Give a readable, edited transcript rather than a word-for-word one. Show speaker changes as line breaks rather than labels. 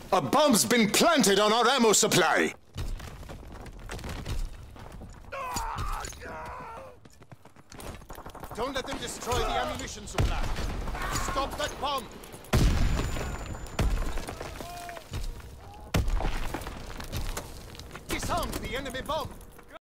A bomb's been planted on our ammo supply! Don't let them destroy the ammunition supply! Stop that bomb! It disarmed the enemy bomb!